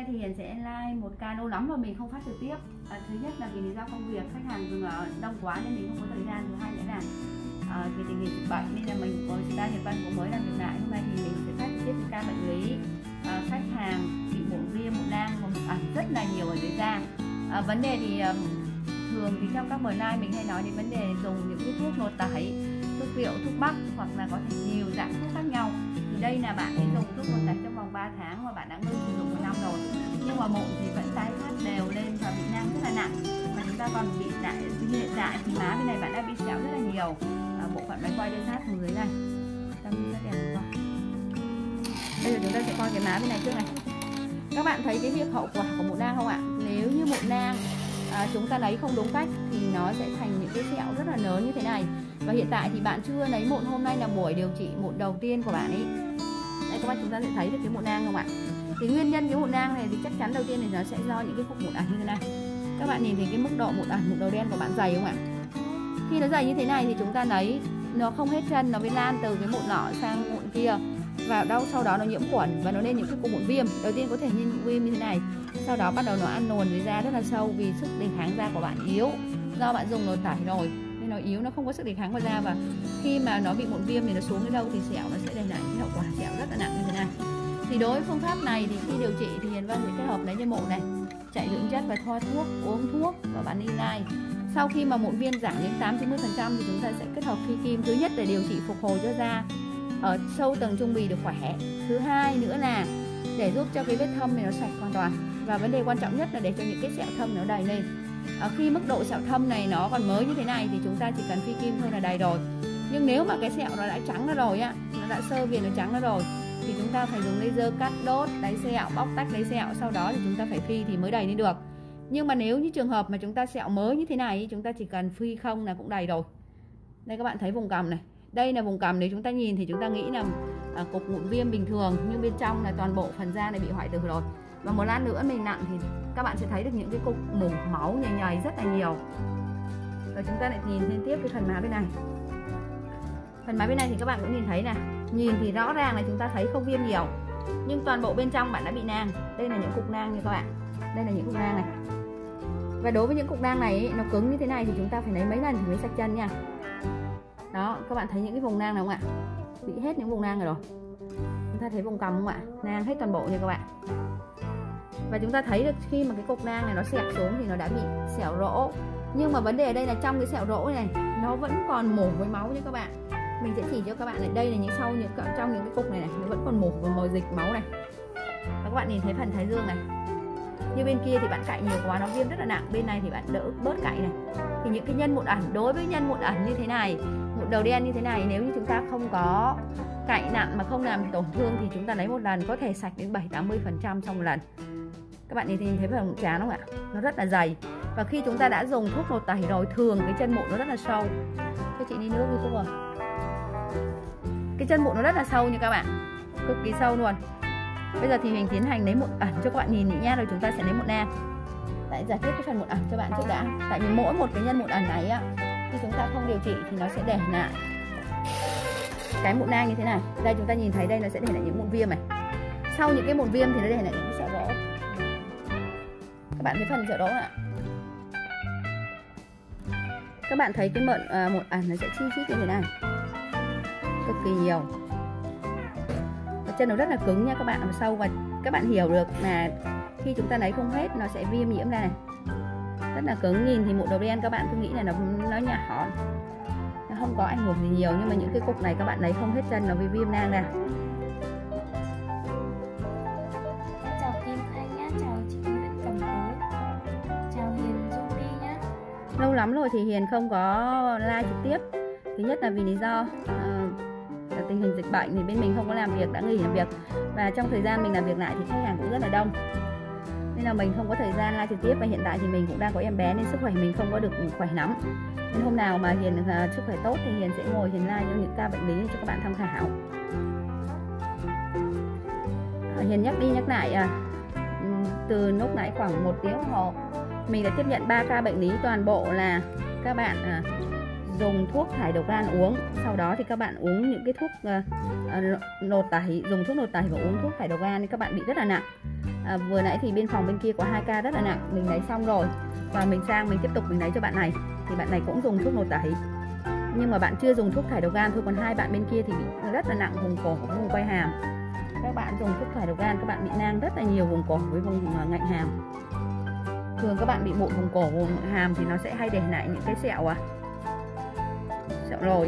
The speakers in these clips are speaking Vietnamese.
nay thì Hiền sẽ like một ca, lâu lắm rồi mình không phát trực tiếp. Thứ nhất là vì lý do công việc, khách hàng đông quá nên mình không có thời gian. Thứ hai nữa là vì tình hình dịch bệnh nên là mình có chúng ta Nhật Văn cũng mới làm việc lại. Hôm nay thì mình sẽ phát trực tiếp một ca bệnh lý khách hàng bị mụn viêm, mụn nang và mụn ẩn rất là nhiều ở dưới da. Vấn đề thì thường thì trong các buổi live mình hay nói đến vấn đề dùng những cái thuốc nội tẩy, thuốc rượu, thuốc bắc hoặc là có thể nhiều dạng thuốc khác nhau. Thì đây là bạn ấy dùng thuốc nội tẩy trong vòng 3 tháng và bạn đã ngưng sử dụng 1 năm rồi, nhưng mà mụn thì vẫn tái phát đều lên và bị nang rất là nặng. Mà chúng ta còn bị lại như hiện tại thì má bên này bạn đã bị sẹo rất là nhiều. Bộ phận máy quay lên sát xuống dưới này, tâm rất đẹp đúng không? Bây giờ chúng ta sẽ coi cái má bên này trước này. Các bạn thấy cái việc hậu quả của mụn nang không ạ? Nếu như mụn nang chúng ta lấy không đúng cách thì nó sẽ thành những cái sẹo rất là lớn như thế này. Và hiện tại thì bạn chưa lấy mụn, hôm nay là buổi điều trị mụn đầu tiên của bạn ấy. Đây các bạn, chúng ta sẽ thấy được cái mụn nang không ạ? Thì nguyên nhân cái mụn nang này thì chắc chắn đầu tiên thì nó sẽ do những cái cục mụn ẩn như thế này. Các bạn nhìn thấy cái mức độ mụn ẩn, mụn đầu đen của bạn dày không ạ? Khi nó dày như thế này thì chúng ta lấy nó không hết chân, nó mới lan từ cái mụn nọ sang mụn kia, và sau đó nó nhiễm khuẩn và nó lên những cái cục mụn viêm. Đầu tiên có thể như viêm như thế này, sau đó bắt đầu nó ăn luồn dưới da rất là sâu vì sức đề kháng da của bạn yếu, do bạn dùng nội tẩy rồi nên nó yếu, nó không có sức đề kháng vào da, và khi mà nó bị mụn viêm thì nó xuống đến đâu thì sẹo nó sẽ để lại những hậu quả sẹo rất là nặng như thế này. Thì đối với phương pháp này thì khi điều trị thì Hiền Vân sẽ kết hợp lấy nhân mụn này, chạy dưỡng chất và thoa thuốc, uống thuốc và bạn đi ngay. Sau khi mà mụn viêm giảm đến 80-90% thì chúng ta sẽ kết hợp phi kim. Thứ nhất để điều trị phục hồi cho da ở sâu tầng trung bì được khỏe. Thứ hai nữa là để giúp cho cái vết thâm này nó sạch hoàn toàn. Và vấn đề quan trọng nhất là để cho những cái sẹo thâm nó đầy lên. Khi mức độ sẹo thâm này nó còn mới như thế này thì chúng ta chỉ cần phi kim thôi là đầy rồi. Nhưng nếu mà cái sẹo nó đã trắng ra rồi á, nó đã sơ viền, nó trắng ra rồi thì chúng ta phải dùng laser cắt đốt đáy sẹo, bóc tách đáy sẹo, sau đó thì chúng ta phải phi thì mới đầy lên được. Nhưng mà nếu như trường hợp mà chúng ta sẹo mới như thế này, chúng ta chỉ cần phi không là cũng đầy rồi. Đây các bạn thấy vùng cằm này, đây là vùng cằm, nếu chúng ta nhìn thì chúng ta nghĩ là cục mụn viêm bình thường, nhưng bên trong là toàn bộ phần da này bị hoại tử rồi. Và một lát nữa mình nặng thì các bạn sẽ thấy được những cái cục mủ máu nhầy nhầy rất là nhiều. Rồi chúng ta lại nhìn lên tiếp cái phần má bên này. Phần má bên này thì các bạn cũng nhìn thấy nè, nhìn thì rõ ràng là chúng ta thấy không viêm nhiều, nhưng toàn bộ bên trong bạn đã bị nang. Đây là những cục nang như các bạn, đây là những cục nang này. Và đối với những cục nang này nó cứng như thế này thì chúng ta phải lấy mấy lần thì mới sạch chân nha. Đó, các bạn thấy những cái vùng nang này không ạ? Bị hết những vùng nang rồi. Chúng ta thấy vùng cằm không ạ? Nang hết toàn bộ nha các bạn. Và chúng ta thấy được khi mà cái cục nang này nó xẹp xuống thì nó đã bị xẻo rỗ. Nhưng mà vấn đề ở đây là trong cái xẻo rỗ này nó vẫn còn mủ với máu nha các bạn. Mình sẽ chỉ cho các bạn này, đây là những trong những cái cục này nó vẫn còn mủ và màu dịch máu này. Và các bạn nhìn thấy phần thái dương này. Như bên kia thì bạn cạy nhiều quá nó viêm rất là nặng, bên này thì bạn đỡ bớt cạy này. Thì những cái nhân mụn ẩn, đối với nhân mụn ẩn như thế này, mụn đầu đen như thế này, nếu như chúng ta không có cạy nặng mà không làm tổn thương thì chúng ta lấy một lần có thể sạch đến 70-80% trong một lần. Các bạn nhìn thấy phần trán không ạ? Nó rất là dày. Và khi chúng ta đã dùng thuốc nội tẩy rồi, thường cái chân mụn nó rất là sâu. Cho chị đi nước đi Phúc rồi. Cái chân mụn nó rất là sâu như các bạn, cực kỳ sâu luôn. Bây giờ thì mình tiến hành lấy mụn ẩn cho các bạn nhìn nhỉ nha, rồi chúng ta sẽ lấy mụn nang. Tại giải quyết cái phần mụn ẩn cho bạn trước đã. Tại vì mỗi một cái nhân mụn ẩn này á, khi chúng ta không điều trị thì nó sẽ để lại cái mụn nang như thế này. Đây chúng ta nhìn thấy đây nó sẽ để lại những mụn viêm này. Sau những cái mụn viêm thì nó để lại những cái sẹo rỗ. Các bạn thấy phần sẹo rỗ ạ? Các bạn thấy cái mụn ẩn nó sẽ chi chít như thế này, cực kỳ nhiều. Và chân nó rất là cứng nha các bạn, làm sâu. Và các bạn hiểu được là khi chúng ta lấy không hết nó sẽ viêm nhiễm ra này, rất là cứng. Nhìn thì mụn đầu đen các bạn cứ nghĩ là nó nhỏ, nó không có ảnh hưởng gì nhiều, nhưng mà những cái cục này các bạn lấy không hết chân nó bị viêm nang ra. Chào Kim Thanh nhá, chào chị Nguyễn Cẩm Tú, chào Hiền Dung Đi nhá. Lâu lắm rồi thì Hiền không có live trực tiếp. Thứ nhất là vì lý do tình hình dịch bệnh thì bên mình không có làm việc, đã nghỉ làm việc. Và trong thời gian mình làm việc lại thì khách hàng cũng rất là đông, nên là mình không có thời gian live trực tiếp. Và hiện tại thì mình cũng đang có em bé nên sức khỏe mình không có được khỏe lắm. Nên hôm nào mà Hiền sức khỏe tốt thì Hiền sẽ ngồi Hiền live cho những ca bệnh lý cho các bạn tham khảo. Hiền nhắc đi nhắc lại, từ lúc nãy khoảng 1 tiếng đồng hồ mình đã tiếp nhận 3 ca bệnh lý, toàn bộ là các bạn dùng thuốc thải độc gan uống. Sau đó thì các bạn uống những cái thuốc nột tẩy, dùng thuốc nột tẩy và uống thuốc thải độc gan thì các bạn bị rất là nặng. Vừa nãy thì bên phòng bên kia có 2 ca rất là nặng, mình lấy xong rồi và mình sang mình tiếp tục mình lấy cho bạn này, thì bạn này cũng dùng thuốc nột tẩy nhưng mà bạn chưa dùng thuốc thải độc gan thôi, còn 2 bạn bên kia thì bị rất là nặng vùng cổ với vùng quai hàm. Các bạn dùng thuốc thải độc gan các bạn bị nang rất là nhiều vùng cổ với vùng ngạnh hàm. Thường các bạn bị mụn vùng cổ vùng hàm thì nó sẽ hay để lại những cái sẹo sẹo rồi.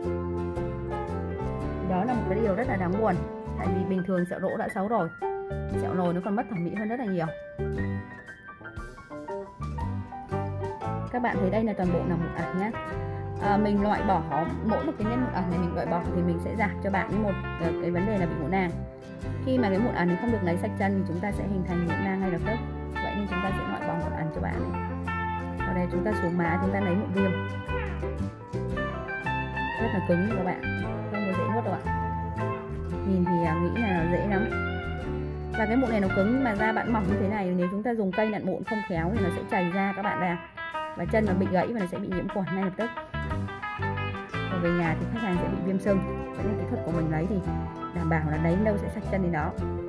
Đó là một cái điều rất là đáng buồn, tại vì bình thường sẹo rỗ đã xấu rồi, sẹo nồi nó còn mất thẩm mỹ hơn rất là nhiều. Các bạn thấy đây là toàn bộ là mụn ẩn nhé. Mình loại bỏ mỗi một cái nhân mụn ẩn này mình loại bỏ thì mình sẽ giảm cho bạn một cái vấn đề là bị mụn nang. Khi mà cái mụn ẩn không được lấy sạch chân thì chúng ta sẽ hình thành mụn nang ngay lập tức. Vậy nên chúng ta sẽ loại bỏ mụn ẩn cho bạn này. Sau đây chúng ta xuống má, chúng ta lấy mụn viêm. Rất là cứng các bạn, không có dễ nuốt đâu ạ. Nhìn thì nghĩ là nó dễ lắm. Và cái mụn này nó cứng nhưng mà da bạn mỏng như thế này, nếu chúng ta dùng cây nặn mụn không khéo thì nó sẽ chảy ra các bạn ra, và chân nó bị gãy và nó sẽ bị nhiễm khuẩn ngay lập tức. Và về nhà thì khách hàng sẽ bị viêm sưng. Vậy nên kỹ thuật của mình lấy thì đảm bảo là lấy đâu sẽ sạch chân đến đó.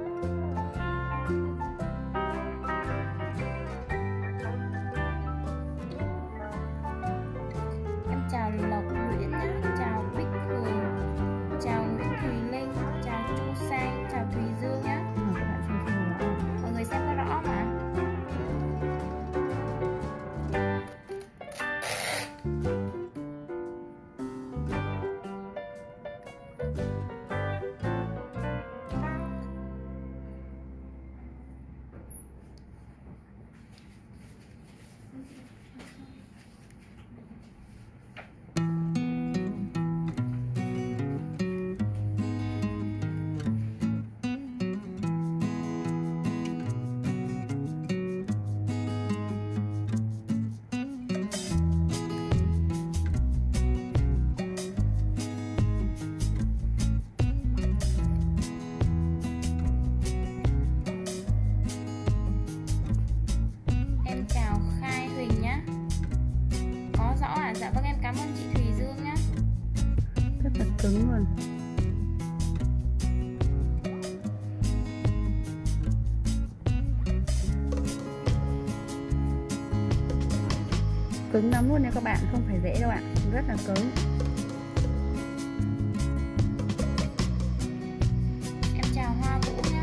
Em chào Lộc Nguyễn nhé, chào Bích Hường, chào Nguyễn Thùy Linh, chào Chu Sang, chào Thùy Dương nhé. Mọi người xem có rõ mà. Dạ vâng, em cảm ơn chị Thùy Dương nhé. Rất là cứng luôn. Cứng lắm luôn nha các bạn, không phải dễ đâu ạ, rất là cứng. Em chào Hoa Vũ nhé.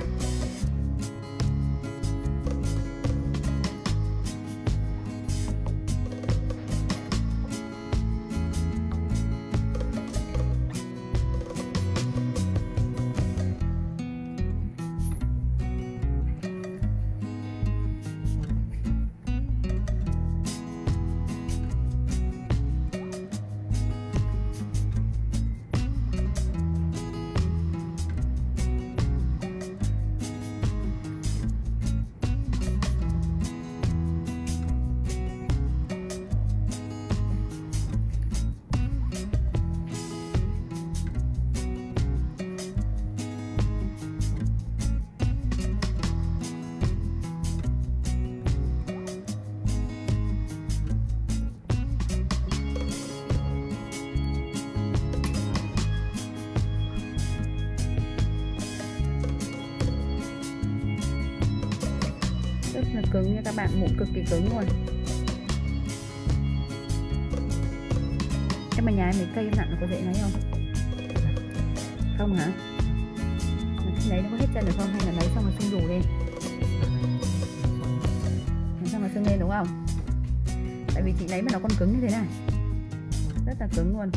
Rất là cứng nha các bạn, mụn cực kỳ cứng luôn. Em ở nhà em lấy cây em nặng nó có dễ lấy không? Không hả? Lấy nó có hết chân được không? Hay là lấy xong rồi sưng đủ lên? Lấy xong rồi sưng lên đúng không? Tại vì chị lấy mà nó còn cứng như thế này, rất là cứng luôn.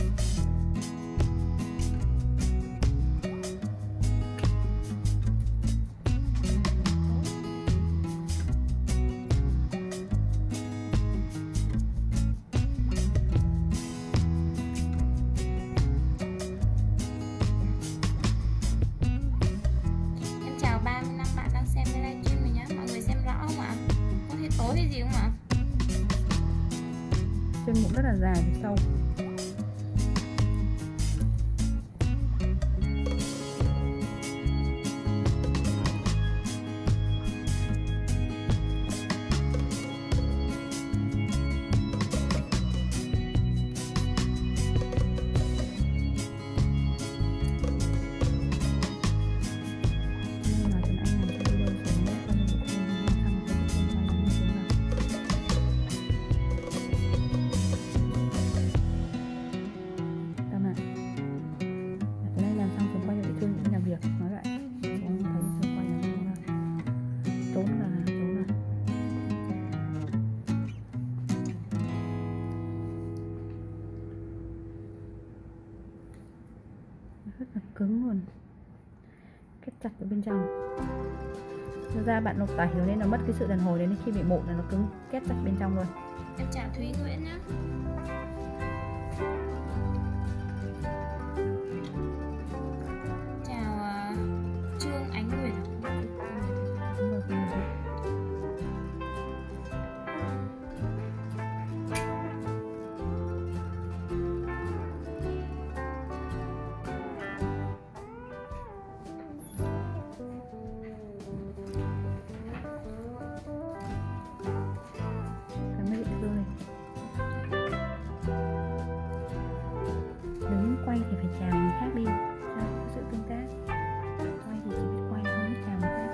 Chân mụn rất là dài và sâu. rất là cứng luôn, kết chặt ở bên trong. Thực ra bạn nộp tẩy nên nó mất cái sự đàn hồi đến khi bị mụn là nó cứng kết chặt bên trong luôn. Em chào Thúy Nguyễn nhá. Chào Trương Ánh Nguyệt. Quay thì phải chào người khác đi cho có sự tương tác. Quay thì chỉ biết quay không biết chào người khác.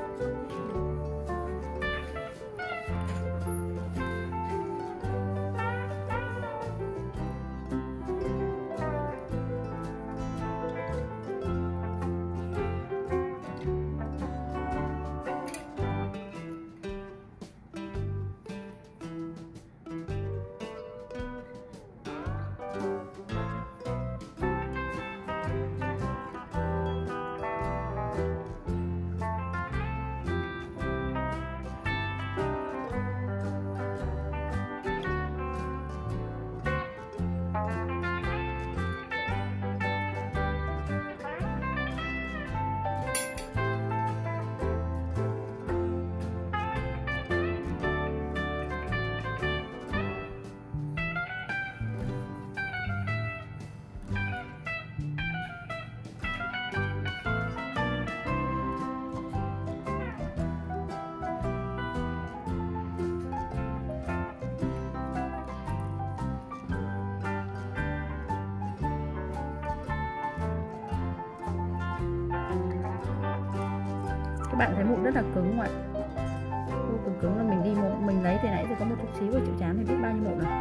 Các bạn thấy mụn rất là cứng không ạ? Vô cùng cứng là mình đi mụn, mình lấy từ nãy giờ có một chút xíu ở chỗ trán thì biết bao nhiêu mụn rồi.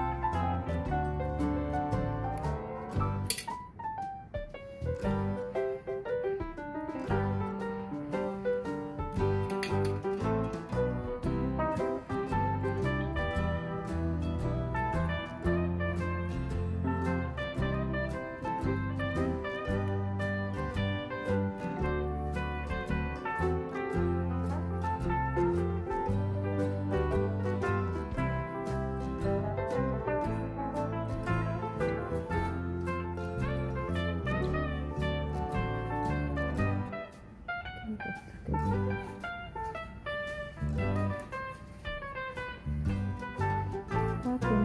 Quá cứng.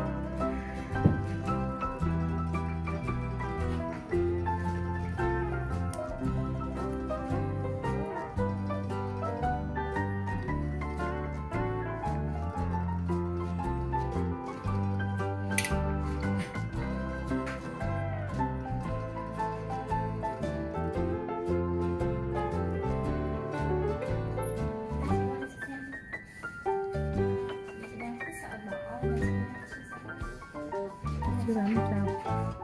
Chưa dám một sao.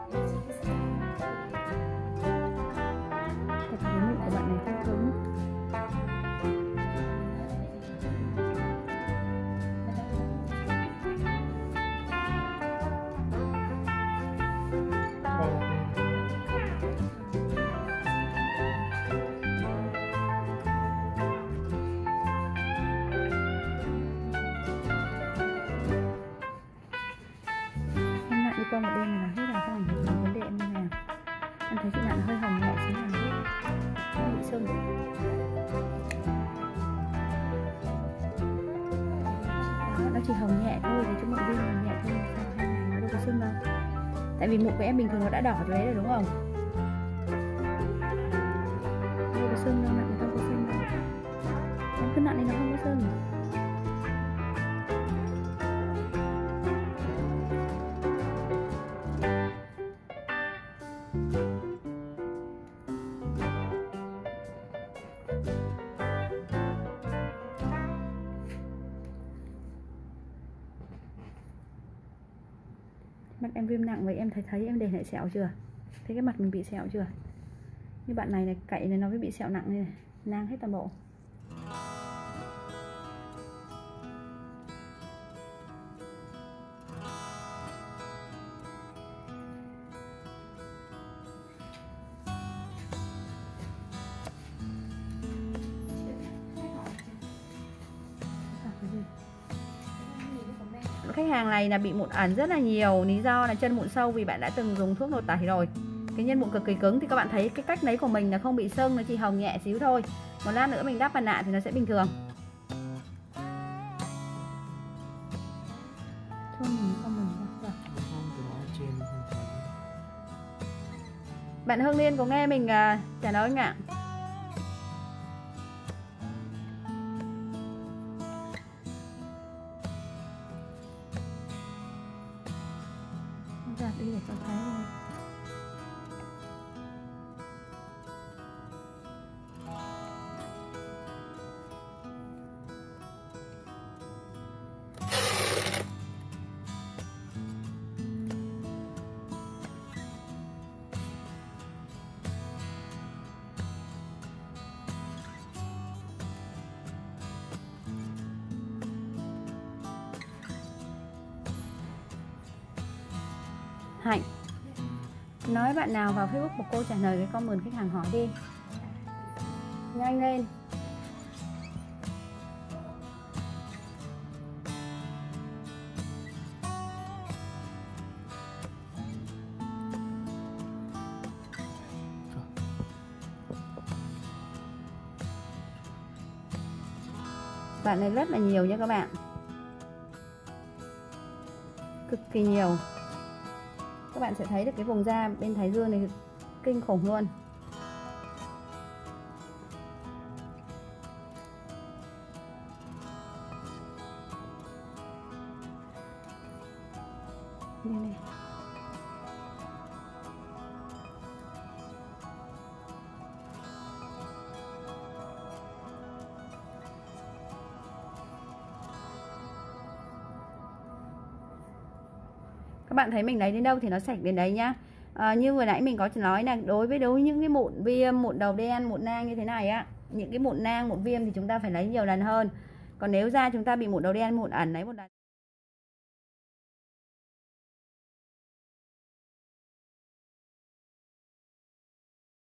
Tập cái mụn của bạn này không cứng. Đi qua một đêm là hết là không ảnh hưởng đến vấn đề em như nào. Em thấy chị bạn hơi hồng nhẹ xíu nào hết, hơi bị sưng. Đó, nó chỉ hồng nhẹ thôi, thì chỗ mụn viêm hồng nhẹ thôi, sao hay là nó đâu có sưng đâu. Tại vì mụn của em bình thường nó đã đỏ rồi đấy đúng không? Đâu có sưng đâu, nặng không có sưng đâu. Em cứ nặng thì nó không có sưng. Mặt em viêm nặng vậy em thấy em để lại sẹo chưa? Thấy cái mặt mình bị sẹo chưa? Như bạn này cậy này nó mới bị sẹo nặng này, nang hết toàn bộ. khách hàng này là bị mụn ẩn rất là nhiều. Lý do là chân mụn sâu vì bạn đã từng dùng thuốc nội tẩy rồi. Cái nhân mụn cực kỳ cứng thì các bạn thấy cái cách lấy của mình là không bị sưng, nó chỉ hồng nhẹ xíu thôi. Một lát nữa mình đắp mặt nạ thì nó sẽ bình thường. Bạn Hương Liên có nghe mình trả lời không ạ? Giặt đi để cho thấy thôi. Hạnh, nói bạn nào vào Facebook của cô trả lời cái comment khách hàng hỏi đi. Nhanh lên. Bạn này rất là nhiều nha các bạn. Cực kỳ nhiều. Các bạn sẽ thấy được cái vùng da bên thái dương này kinh khủng luôn. Đây này. Các bạn thấy mình lấy đến đâu thì nó sạch đến đấy nhá. Như vừa nãy mình có nói là đối với những cái mụn viêm, mụn đầu đen, mụn nang như thế này á, những cái mụn nang, mụn viêm thì chúng ta phải lấy nhiều lần hơn. Còn nếu da chúng ta bị mụn đầu đen, mụn ẩn lấy một lần